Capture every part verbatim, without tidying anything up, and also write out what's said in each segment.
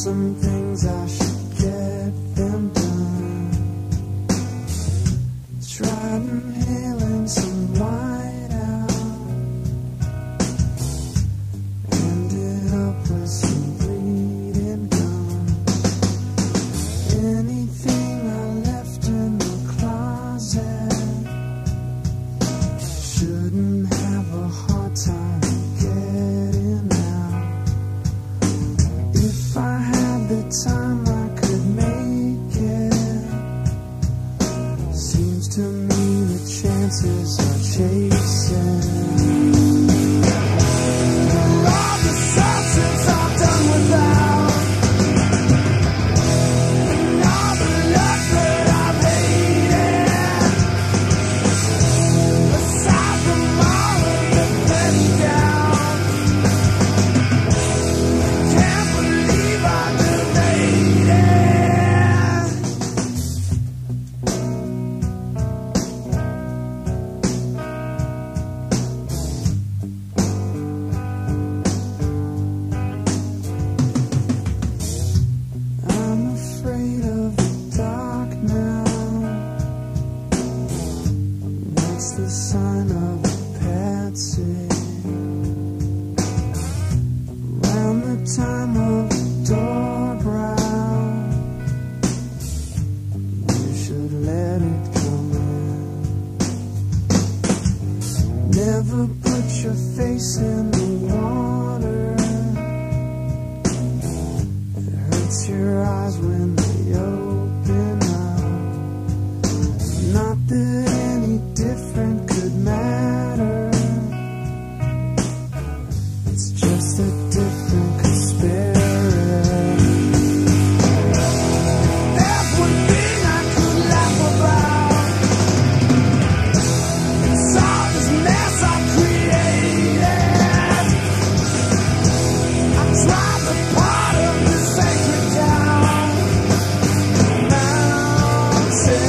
some things I should get them done. Tried inhaling some white out, ended up with some bleeding gums. Anything I left in the closet shouldn't have a hard time getting out. If I had the time I could make it. Seems to me the chances are chasing. All the substance I'm done without, and all the love that I've hated. Aside from all of the letting down, can't believe I made it. I'm afraid of the dark now. That's the sign of a patsy. Around the time of the door brow, you should let it come in. Never put your face in the water. It hurts your eyes when they open up. Not that any different could matter. It's just a different conspiracy. There's one thing I could laugh about. It's all this mess I created. I tried to part of the sacred town. Mountain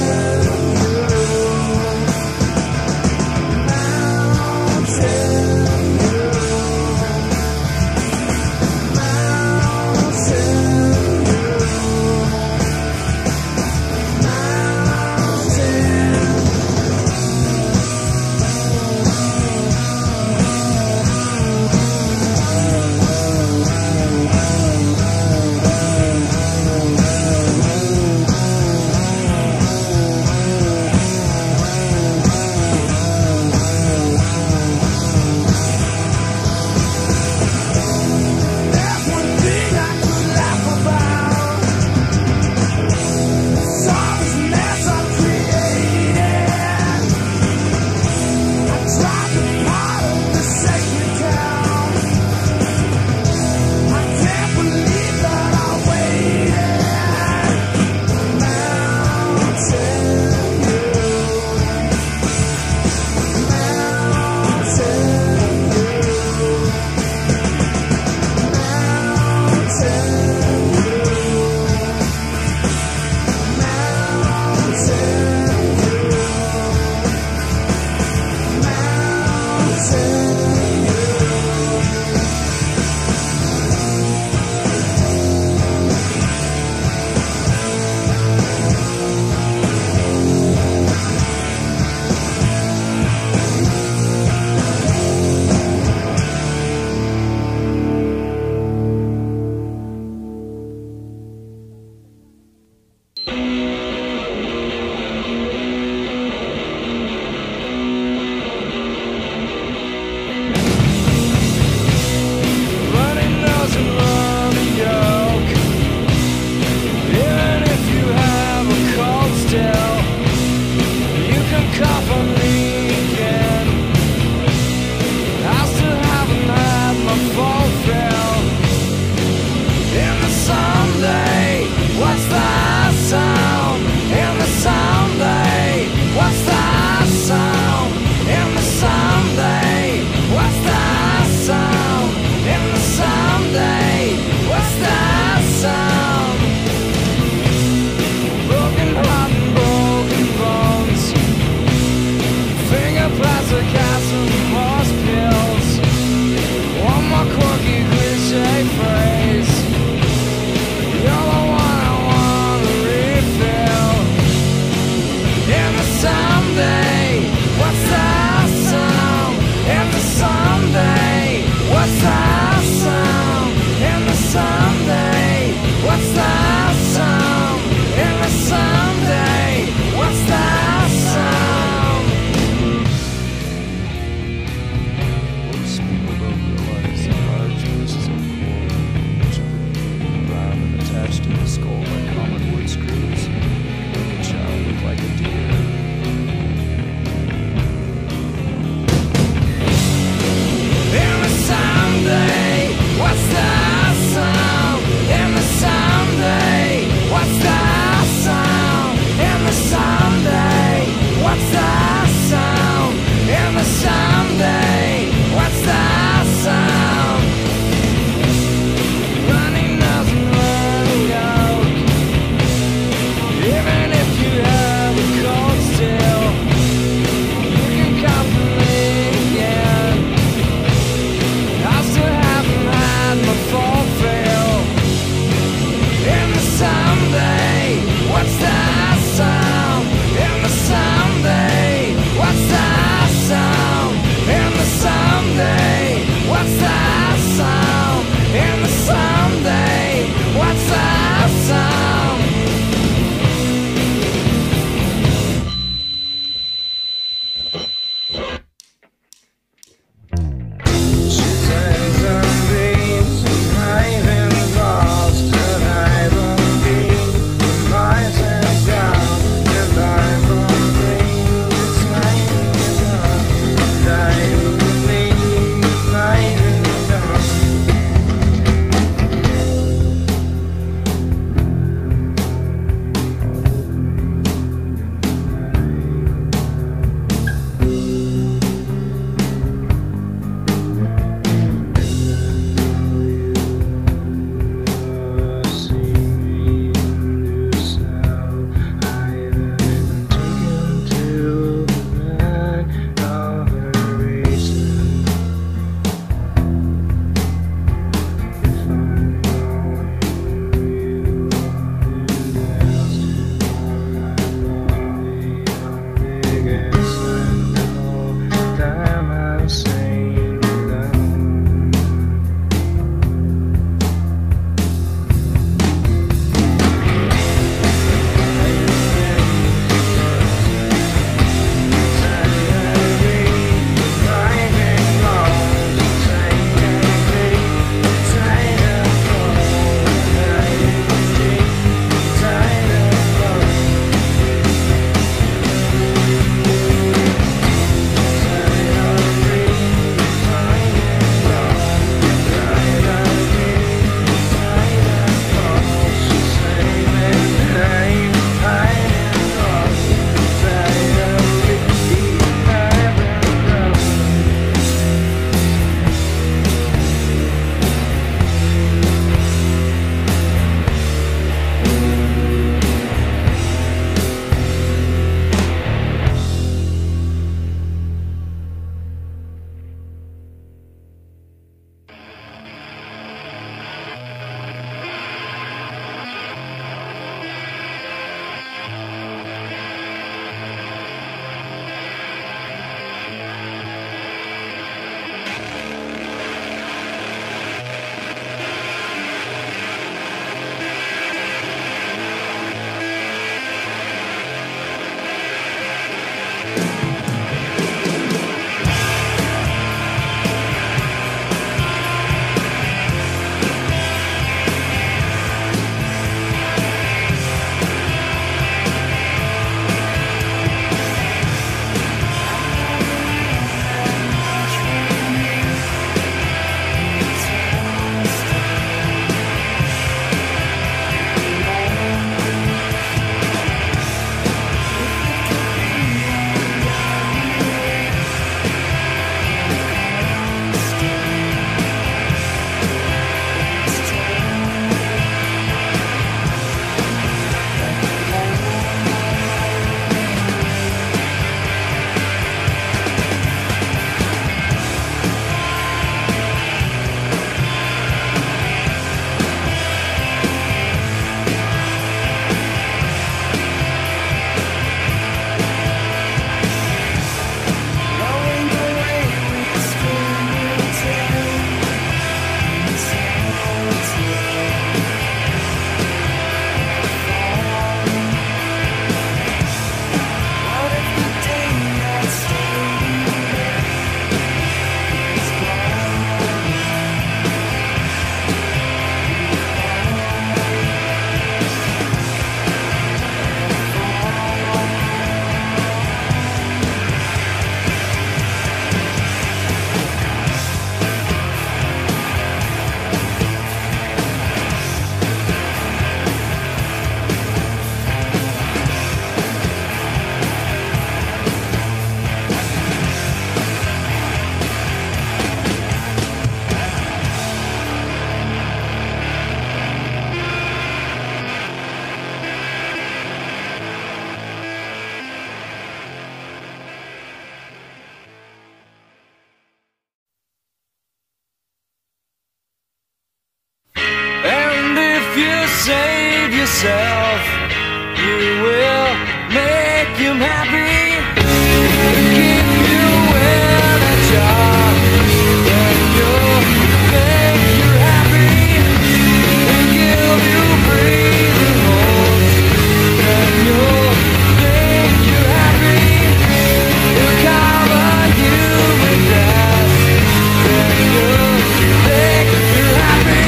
you save yourself, you will make him happy. Keep you in a job, and you'll make you happy. And give you breathing holes, and you'll make you happy. He'll cover you with grass, and you'll make you happy.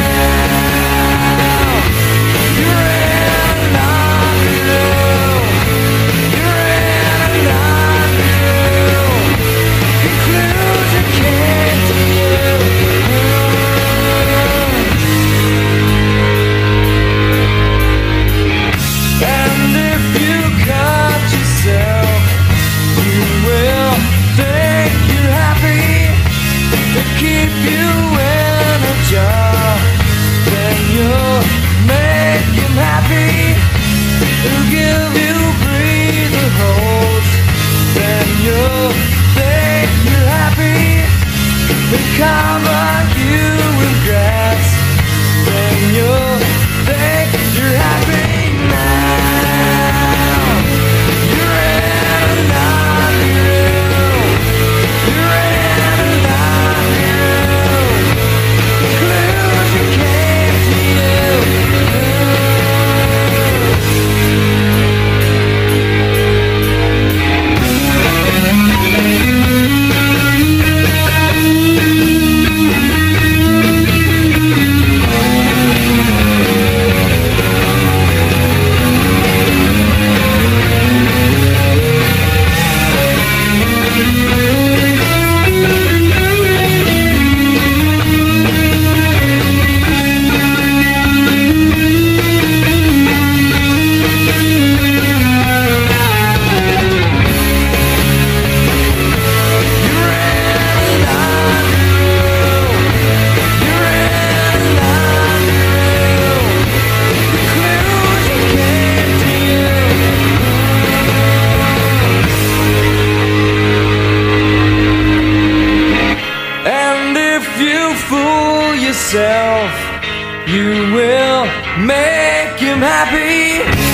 Now you're in another room. You're in another room. Conclusion came to you. And if you cut yourself, you will think you're happy. To keep you in a job, then you'll make him happy. He'll give you breathing holes, then you'll think you're happy. He'll cover you with grass, then you'll think you're happy. Now you're in another room. You're in another room. Conclusion came to you. You will make him happy.